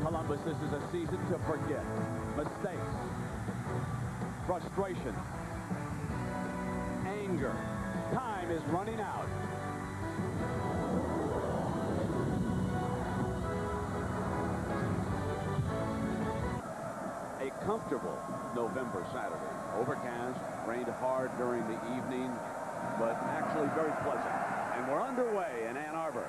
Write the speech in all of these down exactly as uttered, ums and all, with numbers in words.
Columbus, this is a season to forget. Mistakes, frustration, anger. Time is running out. A comfortable November Saturday. Overcast, rained hard during the evening, but actually very pleasant. And we're underway in Ann Arbor.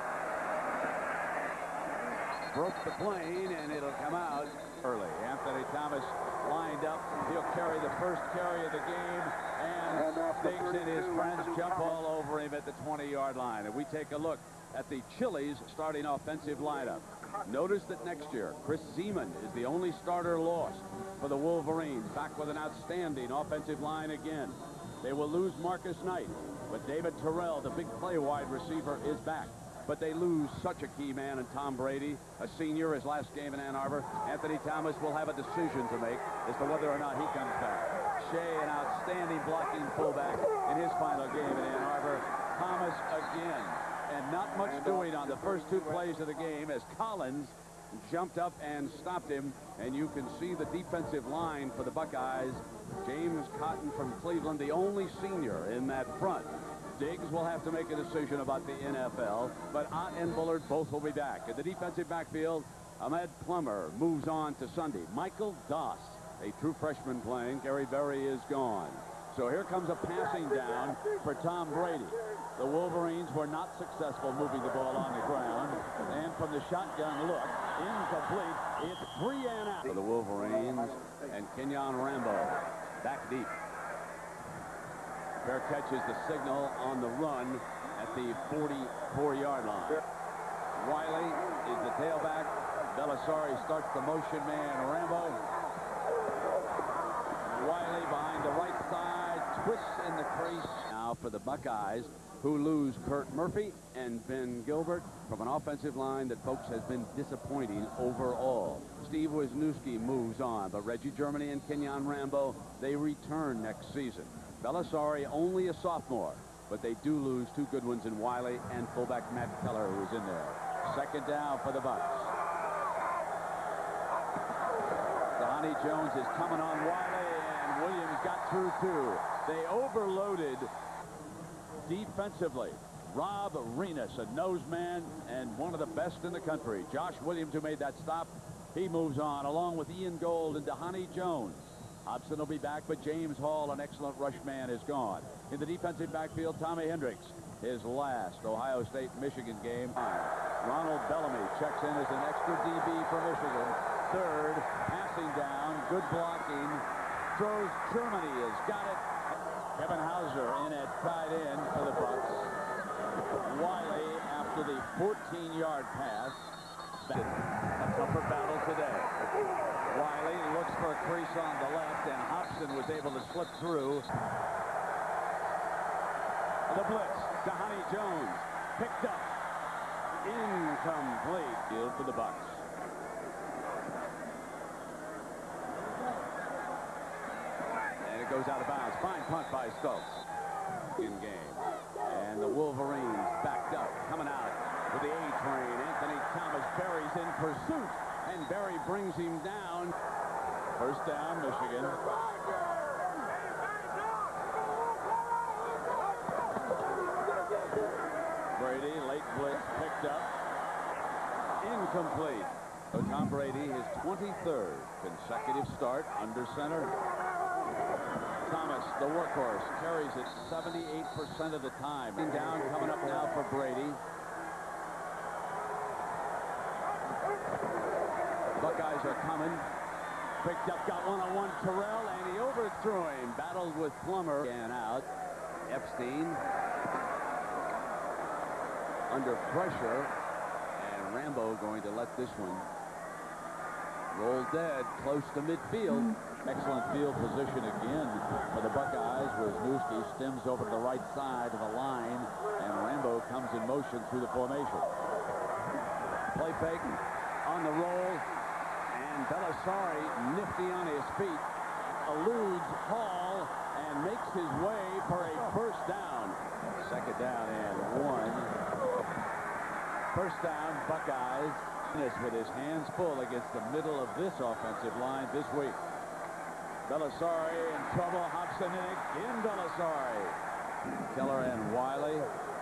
Broke the plane, and it'll come out early. Anthony Thomas lined up. He'll carry the first carry of the game, and Diggs and his friends jump all over him at the twenty-yard line. And we take a look at the Chili's starting offensive lineup. Notice that next year, Chris Zeman is the only starter lost for the Wolverines, back with an outstanding offensive line again. They will lose Marcus Knight, but David Terrell, the big play wide receiver, is back. But they lose such a key man in Tom Brady, a senior, his last game in Ann Arbor. Anthony Thomas will have a decision to make as to whether or not he comes back. Shea, an outstanding blocking fullback in his final game in Ann Arbor. Thomas again. And not much doing on the first two plays of the game as Collins jumped up and stopped him. And you can see the defensive line for the Buckeyes. James Cotton from Cleveland, the only senior in that front. Diggs will have to make a decision about the N F L, but Ott and Bullard both will be back. In the defensive backfield, Ahmed Plummer moves on to Sunday. Michael Doss, a true freshman playing. Gary Berry is gone. So here comes a passing down for Tom Brady. The Wolverines were not successful moving the ball on the ground. And from the shotgun look, incomplete. It's three and out for the Wolverines, and Kenyon Rambo back deep. Fair catch is the signal on the run at the forty-four-yard line. Wiley is the tailback. Belisari starts the motion man. Rambo. Wiley behind the right side. Twists in the crease. Now for the Buckeyes, who lose Kurt Murphy and Ben Gilbert from an offensive line that, folks, has been disappointing overall. Steve Wisniewski moves on, but Reggie Germany and Kenyon Rambo, they return next season. Belisari only a sophomore, but they do lose two good ones in Wiley and fullback Matt Keller, who is in there. Second down for the Bucks. Donnie Jones is coming on Wiley, and Williams got through too. They overloaded defensively. Rob Renas, a nose man and one of the best in the country. Josh Williams, who made that stop, he moves on along with Ian Gold and Donnie Jones. Hobson will be back, but James Hall, an excellent rush man, is gone. In the defensive backfield, Tommy Hendricks, his last Ohio State-Michigan game. Ronald Bellamy checks in as an extra D B for Michigan. Third, passing down, good blocking. Throws Germany has got it. Kevin Hauser in at tight end for the Bucks. Wiley after the fourteen-yard pass. A comfort battle today. Wiley looks for a crease on the left, and Hobson was able to slip through. The blitz. Donnie Jones picked up. Incomplete. Field for the Bucks. And it goes out of bounds. Fine punt by Stokes. In game. And the Wolverines backed up. Coming out with the A train. Anthony Thomas. Berry's in pursuit. And Berry brings him down. First down, Michigan. Brady, late blitz, picked up. Incomplete. So Tom Brady, his twenty-third consecutive start under center. Thomas, the workhorse, carries it seventy-eight percent of the time. Down, coming up now for Brady. Buckeyes are coming. Picked up, got one-on-one Terrell, and he overthrew him. Battled with Plummer. And out. Epstein under pressure. And Rambo going to let this one roll dead close to midfield. Excellent field position again for the Buckeyes. Wisniewski stems over to the right side of the line, and Rambo comes in motion through the formation. Play fake on the roll. And Belisari, nifty on his feet, eludes Hall and makes his way for a first down. Second down and one. First down, Buckeyes. With his hands full against the middle of this offensive line this week. Belisari in trouble. Hobson and again Belisari. Keller and Wiley.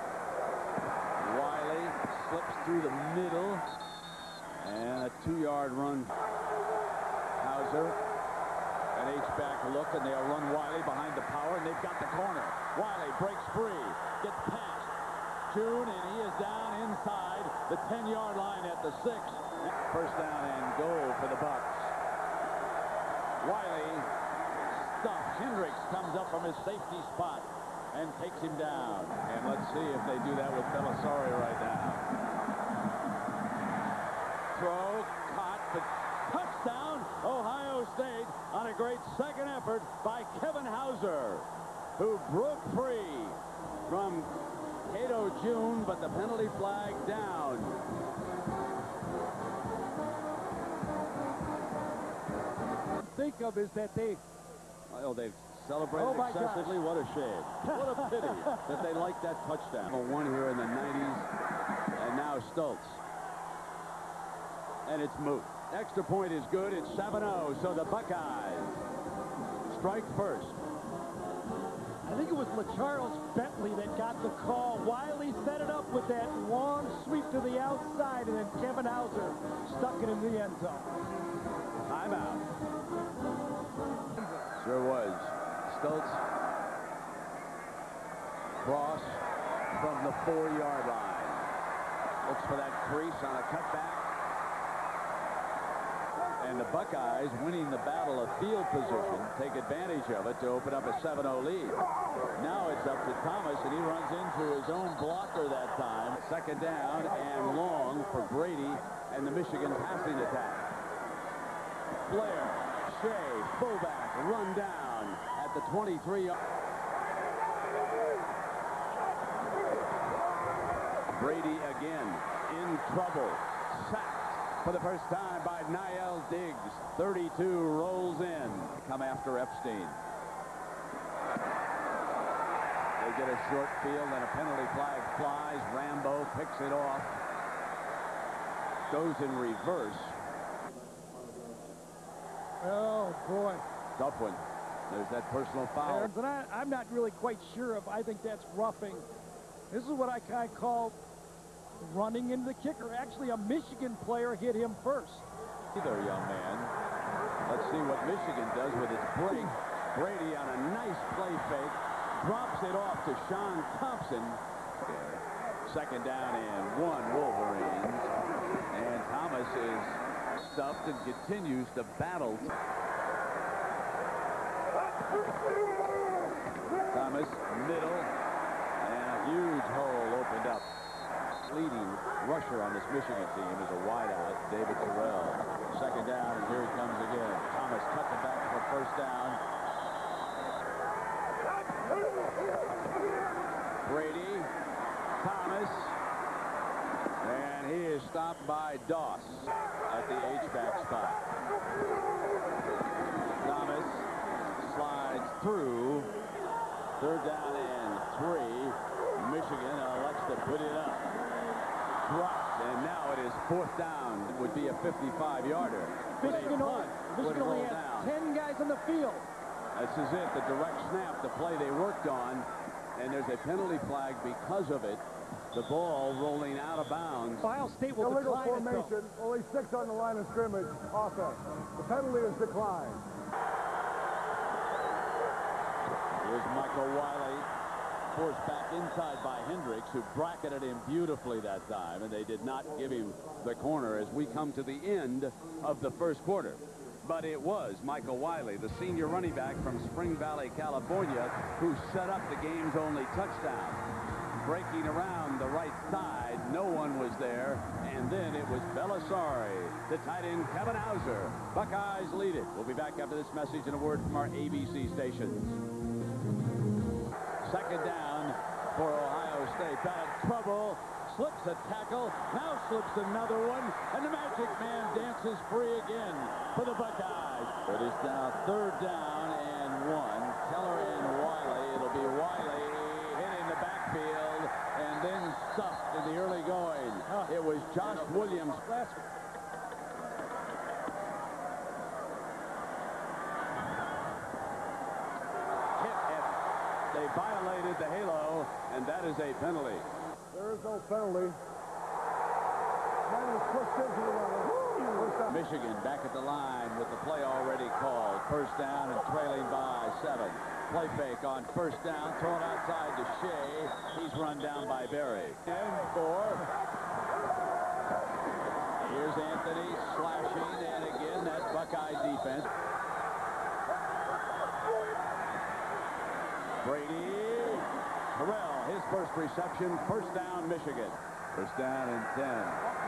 Wiley slips through the middle. And a two-yard run. Hauser. An H-back look, and they'll run Wiley behind the power, and they've got the corner. Wiley breaks free. Gets past June, and he is down inside the ten-yard line at the six. First down and goal for the Bucks. Wiley stuffed. Hendricks comes up from his safety spot and takes him down. And let's see if they do that with Belisari right now. Throw, caught, but touchdown, Ohio State on a great second effort by Kevin Hauser, who broke free from Cato June, but the penalty flag down. Think of is that they Oh, they celebrated oh excessively. Gosh. What a shame. What a pity that they liked that touchdown. One here in the nineties, and now Stoltz. And it's moot. Extra point is good. It's seven oh, so the Buckeyes strike first. I think it was LaCharles Bentley that got the call. Wiley set it up with that long sweep to the outside, and then Kevin Hauser stuck it in the end zone. Timeout. Sure was. Stoltz. Cross from the four-yard line. Looks for that crease on a cutback. And the Buckeyes, winning the battle of field position, take advantage of it to open up a seven oh lead. Now it's up to Thomas, and he runs into his own blocker that time. Second down and long for Brady and the Michigan passing attack. Blair, Shea, fullback, run down at the twenty-three. Brady again in trouble. Sacked for the first time by Niall Diggs. thirty-two rolls in. Come after Epstein. They get a short field and a penalty flag flies. Rambo picks it off. Goes in reverse. Oh, boy. Tough one. There's that personal foul. But I, I'm not really quite sure if I think that's roughing. This is what I kind of call running into the kicker. Actually, a Michigan player hit him first. Either, young man. Let's see what Michigan does with its break. Brady on a nice play fake. Drops it off to Sean Thompson. Second down and one, Wolverines. And Thomas is stuffed and continues to battle. Thomas, middle, and a huge hole opened up. Leading rusher on this Michigan team is a wideout, David Terrell. Second down, and here he comes again. Thomas cuts it back for first down. Brady, Thomas, and he is stopped by Doss at the H-back spot. Thomas slides through. Third down and three. Michigan elects to put it up. Dropped, and now it is fourth down. It would be a fifty-five yarder. Michigan only, Michigan only has down. ten guys on the field. This is it, the direct snap, the play they worked on, and there's a penalty flag because of it. The ball rolling out of bounds. Ohio State will illegal decline formation, it, only six on the line of scrimmage, offense. The penalty is declined. Here's Michael Wiley, forced back inside by Hendricks, who bracketed him beautifully that time, and they did not give him the corner as we come to the end of the first quarter. But it was Michael Wiley, the senior running back from Spring Valley, California, who set up the game's only touchdown. Breaking around the right side, no one was there, and then it was Belisari, the tight end Kevin Hauser. Buckeyes lead it. We'll be back after this message and a word from our A B C stations. Second down for Ohio State. Bad trouble. Slips a tackle. Now slips another one. And the Magic Man dances free again for the Buckeyes. It is now third down and one. Keller and Wiley. It'll be Wiley hitting the backfield and then stuffed in the early going. It was is Josh Williams. Last Hit it. They violated the halo, and that is a penalty. There is no penalty. Man was pushed into the runner. Michigan back at the line with the play already called. First down and trailing by seven. Play fake on first down, thrown outside to Shea. He's run down by Berry. And four. Here's Anthony slashing, and again that Buckeye defense. Brady. Terrell, his first reception, first down, Michigan. First down and ten.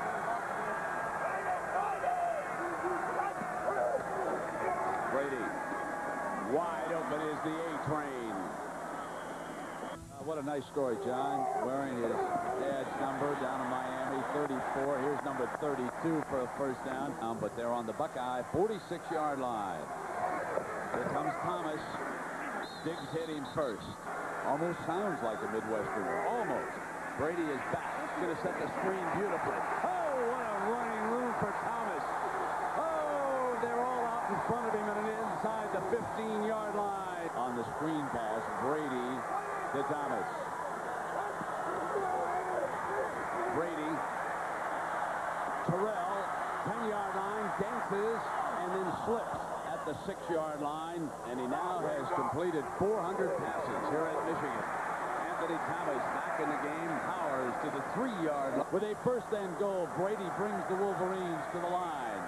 Brady. Wide open is the A-train. Uh, what a nice story, John. Wearing his dad's number down in Miami, thirty-four. Here's number thirty-two for a first down. Um, but they're on the Buckeye forty-six yard line. Here comes Thomas. Diggs hit him first. Almost sounds like a Midwesterner. Almost. Brady is back. Going to set the screen beautifully. Oh, what a running room for Thomas. Oh, they're all out in front of him and inside the fifteen yard line. On the screen pass, Brady to Thomas. Brady. Terrell, ten yard line, dances, and then slips at the six yard line. And he now has completed four hundred passes here at Michigan. Anthony Thomas back in the game. Powers to the three yard line. With a first and goal, Brady brings the Wolverines to the line.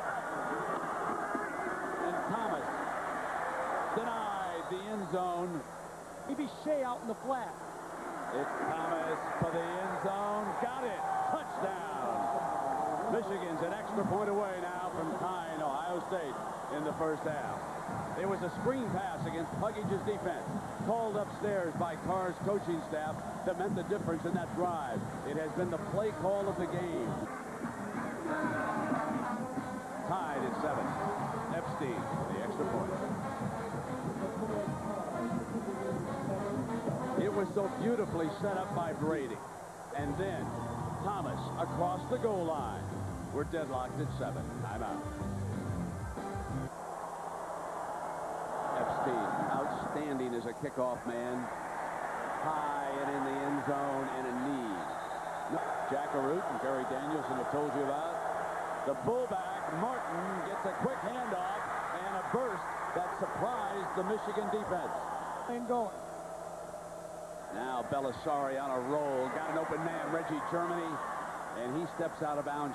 And Thomas denied the end zone. maybe Shea out in the flat. It's Thomas for the end zone. Got it. Touchdown. Michigan's an extra point away now from tying Ohio State in the first half. It was a screen pass against Buckeyes' defense, called upstairs by Carr's coaching staff, that meant the difference in that drive. It has been the play call of the game. Tied at seven. Epstein, the extra point. It was so beautifully set up by Brady. And then Thomas across the goal line. We're deadlocked at seven. Timeout. Epstein, outstanding as a kickoff man. High and in the end zone and a knee. Jack Arute and Gary Danielson have told you about. The fullback, Martin, gets a quick handoff and a burst that surprised the Michigan defense. And going. Now Belisari on a roll. Got an open man, Reggie Germany, and he steps out of bounds.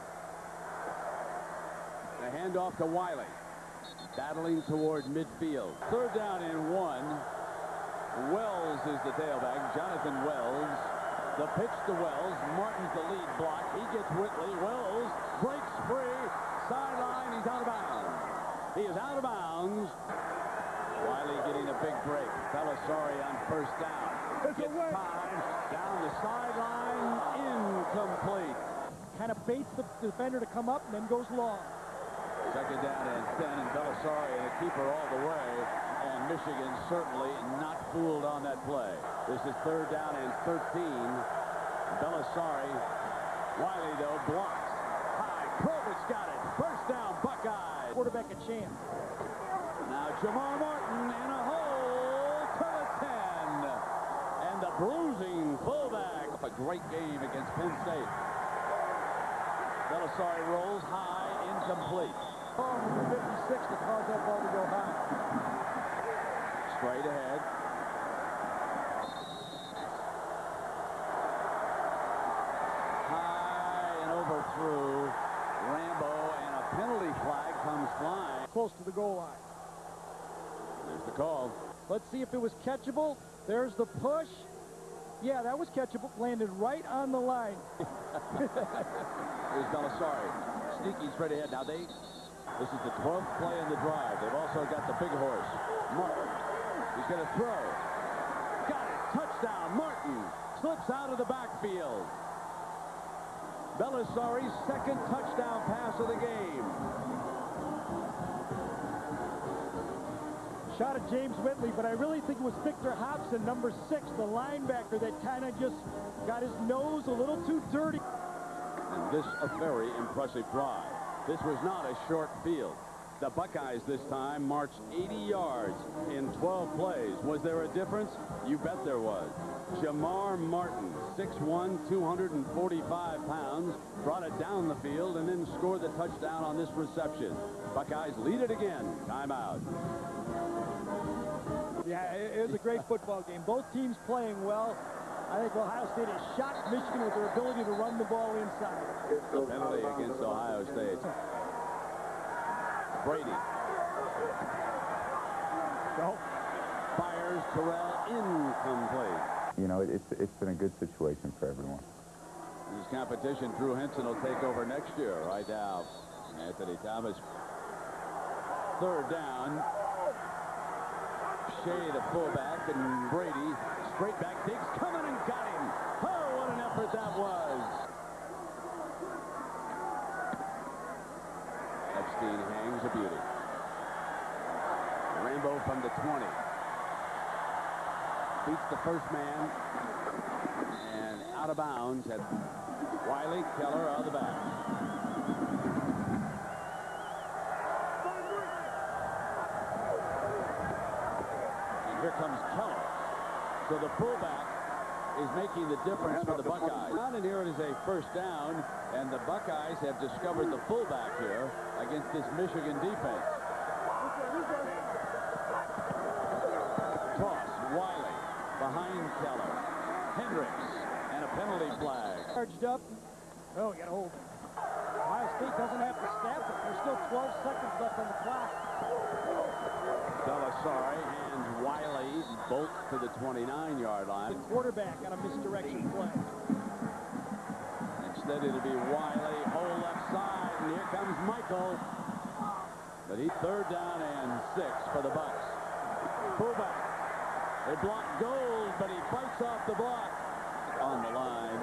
The handoff to Wiley. Battling toward midfield. Third down and one. Wells is the tailback. Jonathan Wells. The pitch to Wells. Martin's the lead block. He gets Whitley. Wells breaks free. Sideline. He's out of bounds. He is out of bounds. Wiley getting a big break. Belisari on first down. Gets time. Down the sideline. Incomplete. Kind of baits the defender to come up and then goes long. Second down and ten, and Belisari and a keeper all the way, and Michigan certainly not fooled on that play. This is third down and thirteen. Belisari, Wiley though blocks. High, Provis got it. First down, Buckeyes. Quarterback a chance. Now Jamar Martin in a hole to the ten, and the bruising fullback. A great game against Penn State. Belisari rolls high, incomplete. Oh, number fifty-six to cause that ball to go high. Straight ahead. High and overthrew. Rambo, and a penalty flag comes flying. Close to the goal line. There's the call. Let's see if it was catchable. There's the push. Yeah, that was catchable. Landed right on the line. Here's Belisari. Sneaky straight ahead. Now they, this is the twelfth play in the drive. They've also got the big horse, Martin. He's going to throw. Got it. Touchdown. Martin slips out of the backfield. Belisari's second touchdown pass of the game. Shot at James Whitley, but I really think it was Victor Hobson, number six, the linebacker, that kind of just got his nose a little too dirty. this a very impressive drive. This was not a short field. The Buckeyes this time marched eighty yards in twelve plays. Was there a difference? You bet there was. Jamar Martin, six one, two hundred forty-five pounds, brought it down the field and then scored the touchdown on this reception. Buckeyes lead it again. Timeout. Yeah, it was a great football game. Both teams playing well. I think Ohio State has shocked Michigan with their ability to run the ball inside. The penalty against Ohio State. Brady. Go. Fires Terrell, incomplete. You know, it's, it's been a good situation for everyone. His competition, Drew Henson, will take over next year. Right now, Anthony Thomas. Third down. Shea, the fullback, and Brady straight back. Diggs coming and got him. Oh, what an effort that was. Epstein hangs a beauty. Rambo from the twenty. Beats the first man. And out of bounds at Wiley. Keller out of the back. Here comes Keller. So the fullback is making the difference for the Buckeyes. And here it is a first down, and the Buckeyes have discovered the fullback here against this Michigan defense. Toss, Wiley behind Keller. Hendricks, and a penalty flag. Charged up. Oh, you got to hold it. Ohio State doesn't have to snap it. There's still twelve seconds left on the clock. Belisari and Wiley both to the twenty-nine yard line. The quarterback on a misdirection play. Instead it'll be Wiley, whole left side, and here comes Michael. But he third down and six for the Bucks. Fullback. They block Gold, but he fights off the block on the line.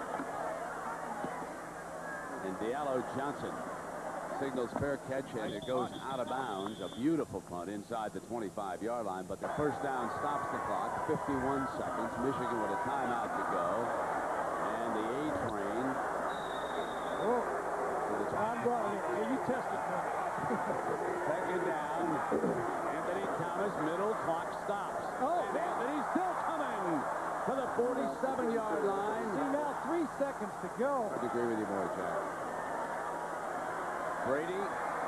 And Diallo Johnson signals fair catch, and it goes out of bounds. A beautiful punt inside the twenty-five yard line, but the first down stops the clock. fifty-one seconds. Michigan with a timeout to go. And the A train. Oh, John brought it in. Hey, you tested me. Second down. Anthony Thomas, middle, clock stops. Oh. And Anthony's still coming to the forty-seven yard line. See, now three seconds to go. I'd agree with you more, Jack. Brady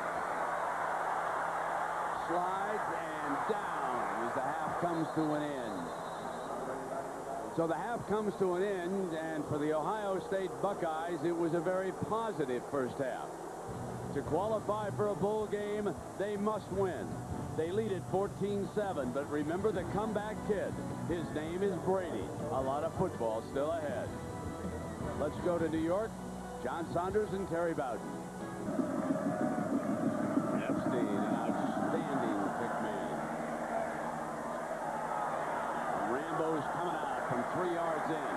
slides and down as the half comes to an end. So the half comes to an end, and for the Ohio State Buckeyes, it was a very positive first half. To qualify for a bowl game, they must win. They lead at fourteen seven, but remember the comeback kid. His name is Brady. A lot of football still ahead. Let's go to New York. John Saunders and Terry Bowden. Epstein, an outstanding kick man. Rambo's coming out from three yards in.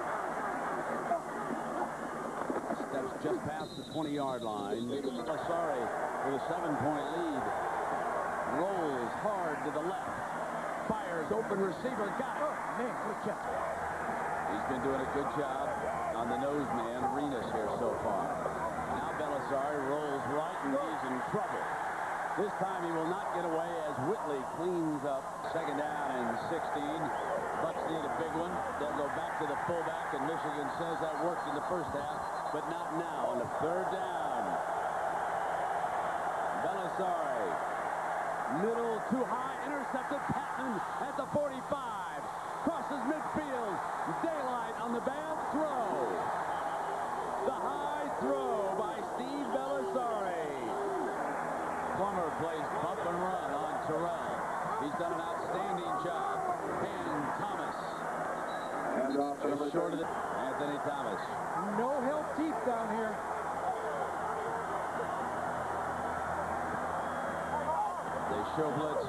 Steps just past the twenty yard line. Belisari with a seven point lead. Rolls hard to the left. Fires, open receiver, got it. Oh, man, what a catch. He's been doing a good job on the nose man, Arenas, here so far. Now Belisari rolls right, and he's in trouble. This time he will not get away as Whitley cleans up. Second down and sixteen. Bucks need a big one. They'll go back to the fullback, and Michigan says that worked in the first half, but not now on the third down. Belisari. Middle, too high, intercepted. Patton at the forty-five. Crosses midfield. Daylight on the bad throw. The high throw by Steve Belisari. Plummer plays bump and run on Terrell. He's done an outstanding job. And Thomas. Just short of the Anthony Thomas. No help deep down here. They show blitz.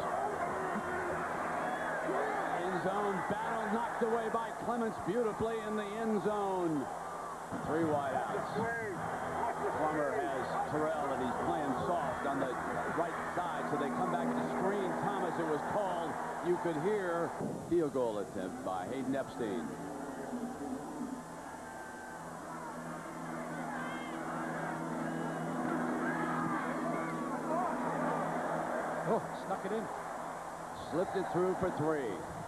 End zone battle knocked away by Clements beautifully in the end zone. Three wideouts. Plummer has Terrell, and he's playing soft on the right side, so they come back to screen Thomas. It was called. You could hear field goal attempt by Hayden Epstein. Oh, snuck it in. Slipped it through for three.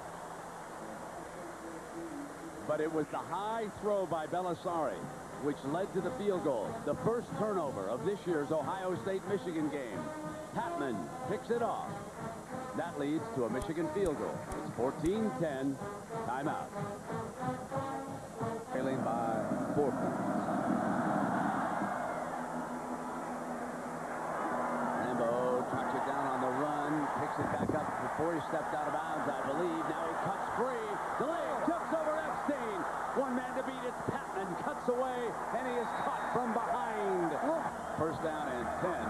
But it was the high throw by Belisari which led to the field goal. The first turnover of this year's Ohio State-Michigan game. Patman picks it off. That leads to a Michigan field goal. It's fourteen ten. Timeout. Trailing by four points. Rambo tracks it down on the run. Picks it back up before he stepped out of bounds, I believe. Now he cuts free. Delayed. Tips over Epstein. One man to beat. It's Patman. Cuts away. And he is caught from behind. First down and ten.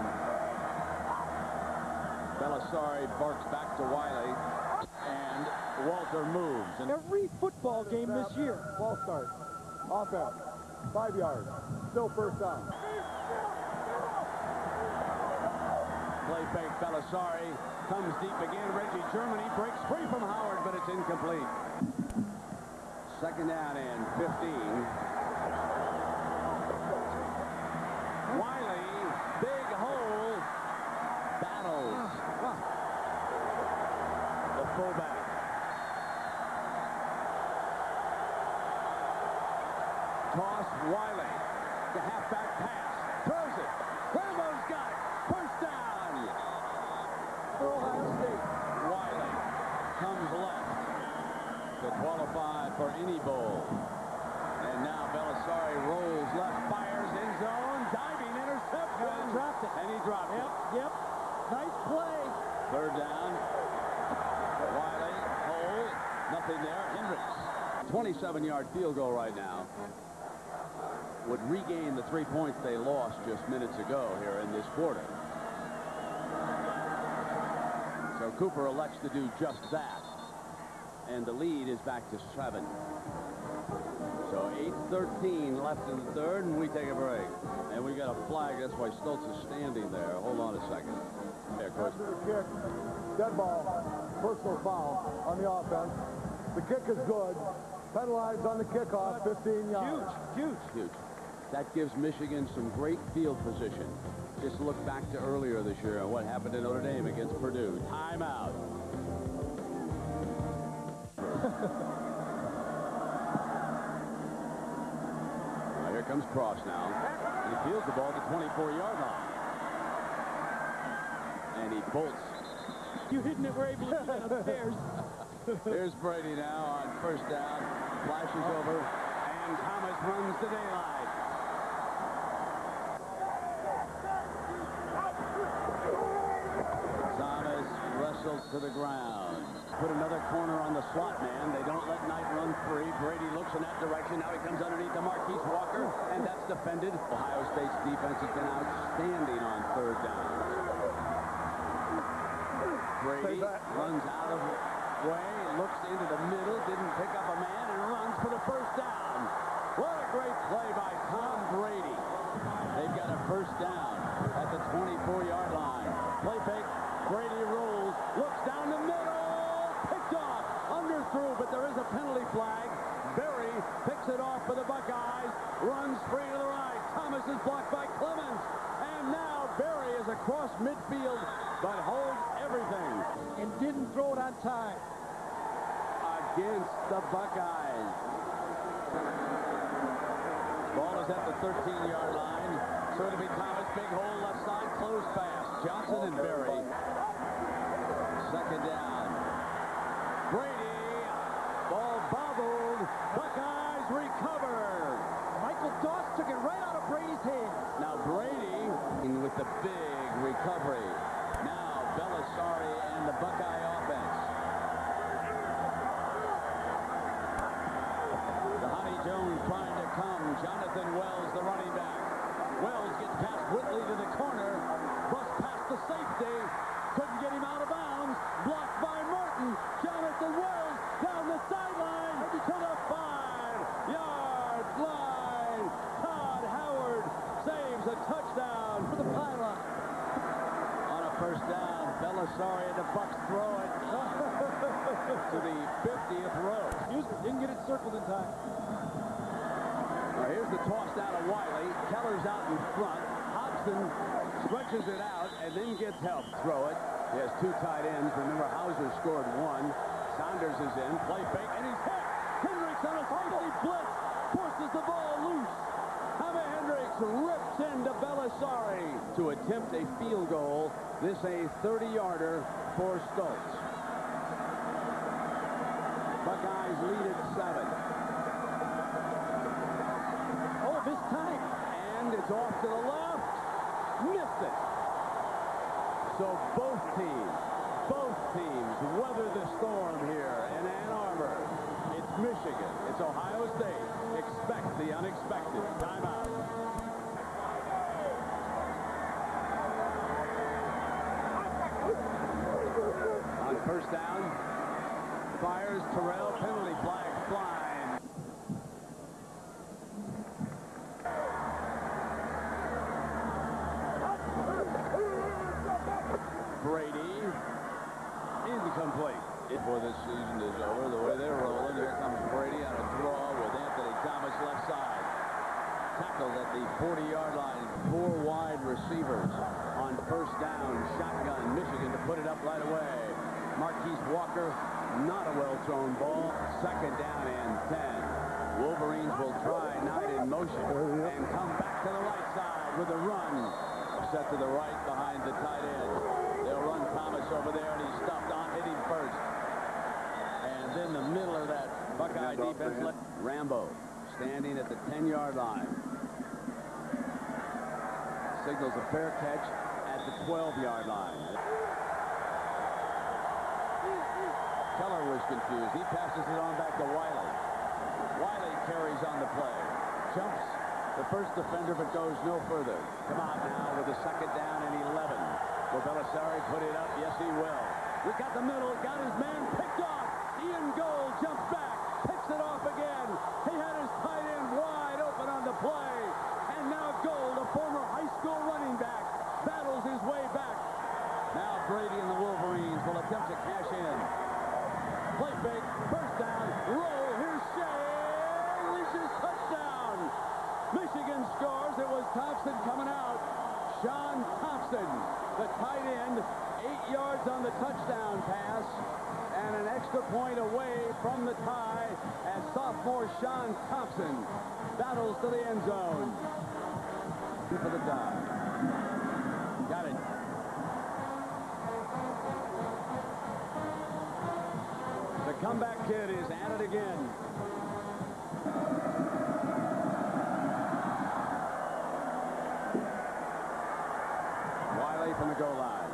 Belisari barks back to Wiley, and Walter moves. And every football game this year. Ball start. Offense. Five yards. Still first down. Play fake. Belisari comes deep again. Reggie Germany breaks free from Howard, but it's incomplete. Second down and fifteen. Wiley, big hole, battles. The fullback. Toss, Wiley. The halfback pass. Throws it. Rambo's got it. First down. For Ohio State. Wiley comes left to qualify for any bowl. And now Belisari rolls left, fires in zone, diving interception. And he dropped it. And he dropped yep, it. Yep. Nice play. Third down. Wiley, hole, nothing there. Hendricks. twenty-seven yard field goal right now. Would regain the three points they lost just minutes ago here in this quarter. So Cooper elects to do just that. And the lead is back to seven. So eight thirteen left in the third, and we take a break. And we got a flag. That's why Stoltz is standing there. Hold on a second. There, Coach. After the kick, dead ball, personal foul on the offense. The kick is good. Penalized on the kickoff, fifteen yards. Huge, huge. Huge. That gives Michigan some great field position. Just look back to earlier this year and what happened in Notre Dame against Purdue. Timeout. Now here comes Cross now. And he fields the ball at the twenty-four yard line. And he bolts. You hidden it where he was upstairs. Here's Brady now on first down. Flashes over. And Thomas runs to daylight. Thomas wrestles to the ground. Put another corner on the slot man. They don't let Knight run free. Brady looks in that direction. Now he comes underneath to Marquise Walker, and that's defended. Ohio State's defense has been outstanding on third down. Brady runs out of way, looks into the middle, didn't pick up a man, and runs for the first down. What a great play by Tom Brady. They've got a first down at the twenty-four yard line. Play fake. Brady rolls, looks down the middle, picked off, underthrew, but there is a penalty flag. Berry picks it off for the Buckeyes, runs free to the right. Thomas is blocked by Clemens, and now Berry is across midfield, but holds everything. And didn't throw it on time. Against the Buckeyes. Ball is at the thirteen yard line. So it'll be Thomas, big hole left side, closed pass. Johnson and Berry. Second down. Brady. Ball bobbled. Buckeyes recovered. Michael Doss took it right out of Brady's hands. Now Brady in with the big recovery. Now Belisari and the Buckeye offense. The Honey Jones trying to come. Jonathan Wells, the running back. Wells gets past Whitley to the corner. Bust past the safety. Couldn't get him out of bounds. Blocked by Martin. Jonathan Wells down the sideline to the five yard line. Todd Howard saves a touchdown for the pylon. On a first down, Belisari and the Bucks throw it to the fiftieth row. Excuse me, didn't get it circled in time. Now here's the toss down to Wiley. Keller's out in front. Hobson stretches it out and then gets help. Throw it. He has two tight ends. Remember, Hauser scored one. Saunders is in. Play fake, and he's hit. Hendricks on a safety blitz. Forces the ball loose. Jaime Hendricks rips into Belisari to attempt a field goal. This a thirty-yarder for Stoltz. Buckeyes lead at seven. Oh, this time. And it's off to the left. Missed it. So both teams, both teams weather the storm here in Ann Arbor. It's Michigan. It's Ohio State. Expect the unexpected. Timeout. On first down, fires Terrell. Penalty flag flying. Brady, incomplete. Before this season is over, the way they're rolling, here comes Brady on a draw with Anthony Thomas left side. Tackled at the forty-yard line. Four wide receivers on first down. Shotgun, Michigan to put it up right away. Marquise Walker, not a well-thrown ball. Second down and ten. Wolverines will try Knight in motion and come back to the right side with a run. Set to the right behind the tight end. They'll run Thomas over there, and he's stuffed on, hitting first. And then the middle of that Buckeye defense, let Rambo standing at the ten-yard line. Signals a fair catch at the twelve-yard line. Keller was confused. He passes it on back to Wiley. Wiley carries on the play. Jumps the first defender, but goes no further. Come on now with a second down and eleven. Will Belisari put it up? Yes, he will. We got the middle. Got his man picked off. Ian Gold jumps back. Picks it off again. He had his tight end wide open on the play. And now Gold, a former high school running back, battles his way back. Now Brady and the Wolverines will attempt to cash in. Play fake. First down. Roll. Here's Shea. Reaches touchdown. Michigan scores. It was Thompson coming out. Sean Thompson, the tight end, eight yards on the touchdown pass, and an extra point away from the tie as sophomore Sean Thompson battles to the end zone. For the tie. Got it. The comeback kid is at it again. From the goal line.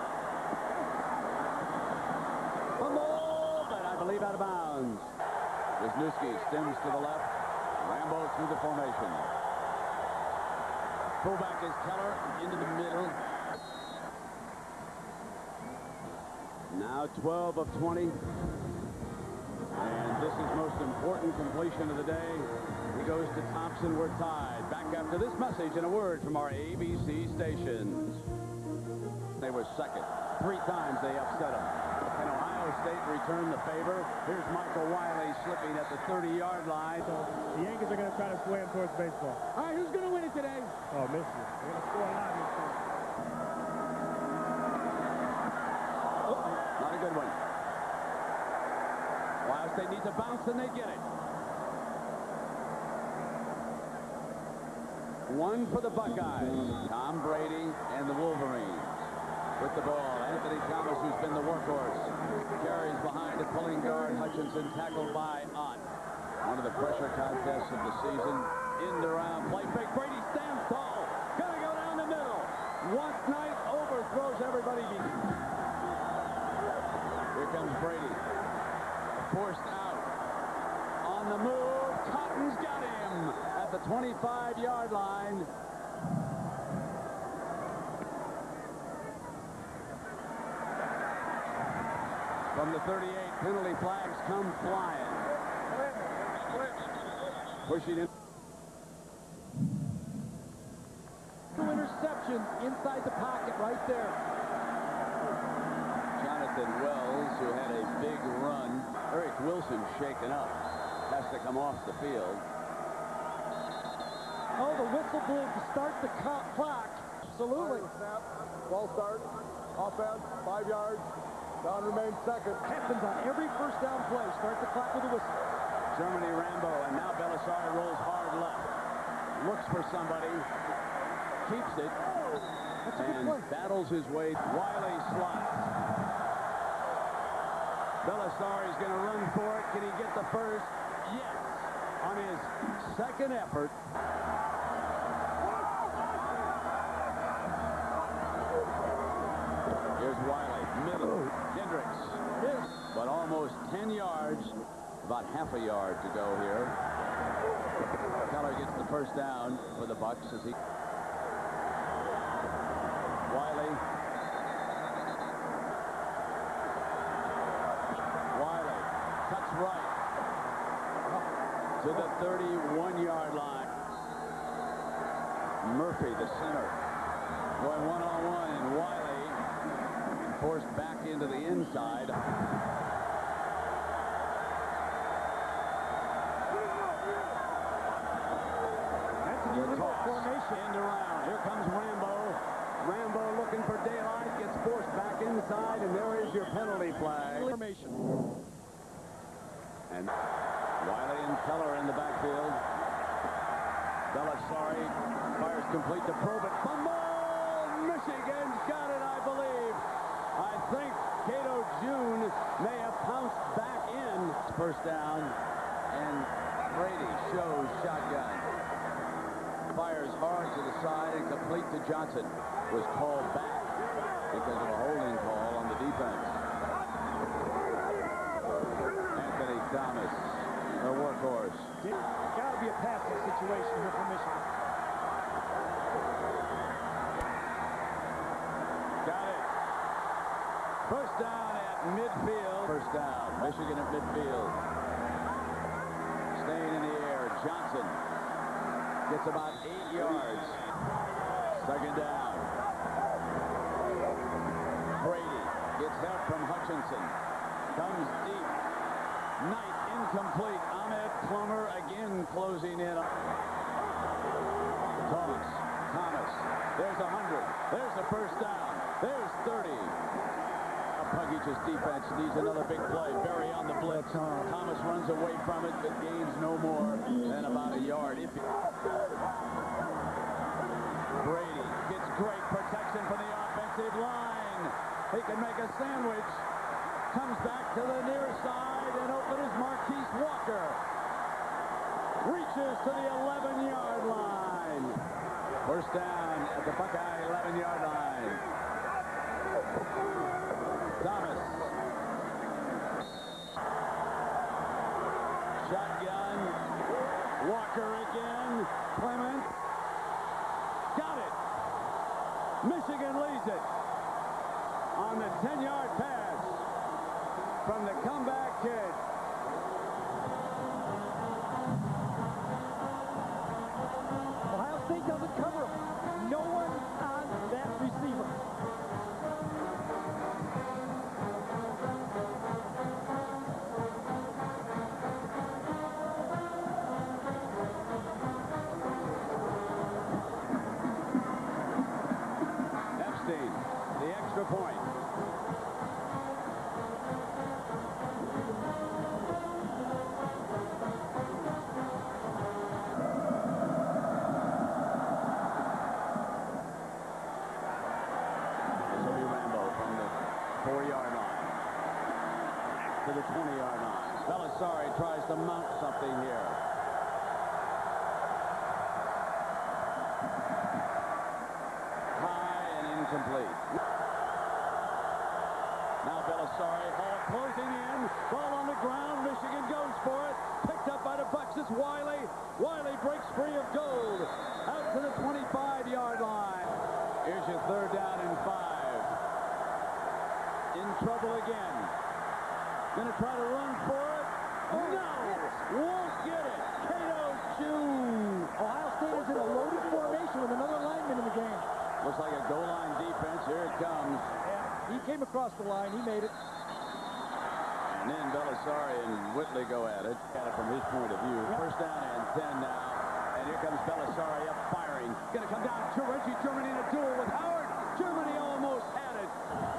Fumble, but I believe out of bounds. Wisniewski stems to the left. Rambo through the formation. Fullback is Keller into the middle. Now twelve of twenty. And this is most important completion of the day. He goes to Thompson. We're tied. Back after this message and a word from our A B C stations. They were second. Three times they upset them. And Ohio State returned the favor. Here's Michael Wiley slipping at the thirty-yard line. So the Yankees are going to try to sway him towards baseball. All right, who's going to win it today? Oh, Michigan. They're going to score a lot this time. Oh, not a good one. Ohio State needs a bounce, and they get it. One for the Buckeyes. Tom Brady and the Wolverines. With the ball, Anthony Thomas, who's been the workhorse, carries behind a pulling guard. Hutchinson tackled by Ott. One of the pressure contests of the season. In the round, play fake. Brady stands tall. Gonna go down the middle. One Knight overthrows everybody. Here comes Brady. Forced out. On the move. Cotton's got him at the twenty-five-yard line. From the thirty-eight, penalty flags come flying. Pushing in. Two interceptions inside the pocket right there. Jonathan Wells, who had a big run. Eric Wilson shaken up. Has to come off the field. Oh, the whistle blew to start the clock. Absolutely. Snap. Ball start. Offense, five yards. Down remains second. Happens on every first down play. Start the clock with a whistle. Germany Rambo, and now Belisari rolls hard left. Looks for somebody. Keeps it. That's a good And play. battles his way. Wiley slots. Belisari's going to run for it. Can he get the first? Yes. On his second effort. Here's Wiley. Middle. Hendricks. Yes. But almost ten yards. About half a yard to go here. Keller gets the first down for the Bucks as he... Wiley. Wiley cuts right to the thirty-one yard line. Murphy, the center, going one-on-one, and Wiley forced back into the inside. That's an illegal formation. End around. Here comes Rambo. Rambo looking for daylight, gets forced back inside, and there is your penalty flag. Formation. And Wiley and Keller in the backfield. Belisari fires complete to Probert. Fumble! Michigan's got it, I believe. I think Cato June may have pounced back in. First down, and Brady shows shotgun. Fires hard to the side and complete to Johnson. Was called back because of a holding call on the defense. Anthony Thomas, the workhorse. Got to be a passing situation here for Michigan. Got it. First down at midfield. First down. Michigan at midfield. Staying in the air. Johnson gets about eight yards. Second down. Brady gets help from Hutchinson. Comes deep. Knight incomplete. Ahmed Plummer again closing in. Thomas. Thomas. There's a hundred. There's the first down. There's thirty. Buckeyes defense needs another big play. Berry on the blitz. Thomas runs away from it, but gains no more than about a yard. If Brady gets great protection from the offensive line. He can make a sandwich. Comes back to the near side, and open is Marquise Walker. Reaches to the eleven yard line. First down at the Buckeye eleven yard line. Thomas. Shotgun. Walker again. Clement. Got it. Michigan leads it on the ten yard pass from the comeback kid. Ohio State doesn't cover him. No one on that receiver. Epstein, the extra point. four yard line to the twenty yard line. Belisari tries to mount something here. High and incomplete. Now Belisari, Hall closing in. Ball on the ground. Michigan goes for it. Picked up by the Bucks. It's Wiley. Wiley breaks free of Gold. Out to the twenty-five yard line. Here's your third down and five. In trouble again. Gonna try to run for it. Oh, no! Won't get it. Cato June. Ohio State is in a loaded formation with another lineman in the game. Looks like a goal line defense. Here it comes. Yeah, he came across the line. He made it. And then Belisari and Whitley go at it. At it from his point of view. Yep. First down and ten now. And here comes Belisari up firing. Gonna come down to Reggie Germany in a duel with Howard. Germany almost had it.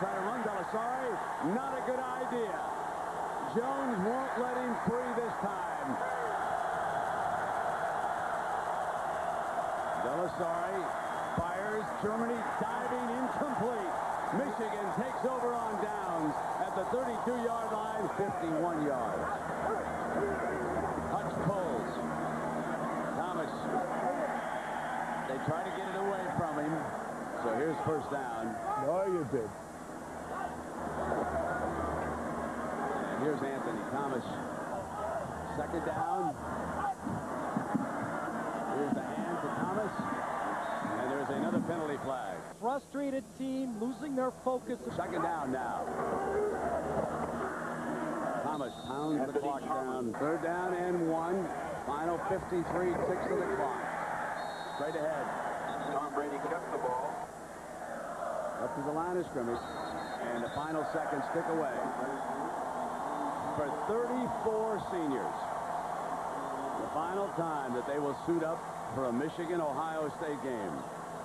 try to run Delasari. Not a good idea. Jones won't let him free this time. Delasari fires. Germany diving incomplete. Michigan takes over on downs at the thirty-two yard line, fifty-one yards. Hutch pulls. Thomas. They try to get it away from him. So here's first down. No, you did. And here's Anthony Thomas. Second down. Here's the hand to Thomas. And there's another penalty flag. Frustrated team losing their focus. Second down now. Thomas pounds the clock down. Third down and one. Final fifty-three ticks of the clock. Straight ahead. Tom Brady kept the ball. Up to the line of scrimmage. And the final seconds tick away. For thirty-four seniors. The final time that they will suit up for a Michigan-Ohio State game.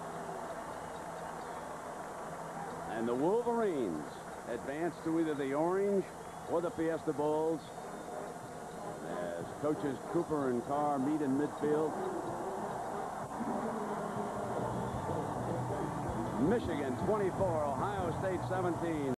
And the Wolverines advance to either the Orange or the Fiesta Bowls as coaches Cooper and Carr meet in midfield. Michigan twenty-four, Ohio State seventeen.